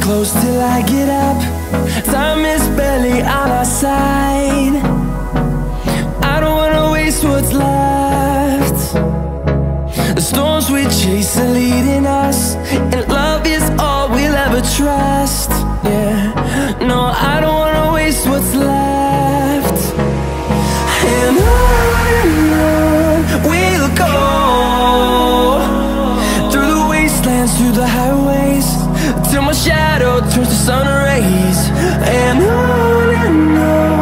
close till I get up. Time is barely on our side. I don't wanna waste what's left. The storms we chase are leading us, and love is all we'll ever trust. Yeah, no, I don't wanna waste what's left. And on we'll go, through the wastelands, through the highways, till my shadow turns to sun rays. And on